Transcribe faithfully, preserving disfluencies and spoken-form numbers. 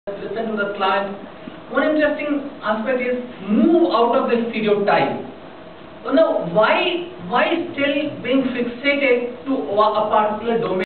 listen to the client. One interesting aspect is move out of the stereotype. So now, why why still being fixated to a particular domain?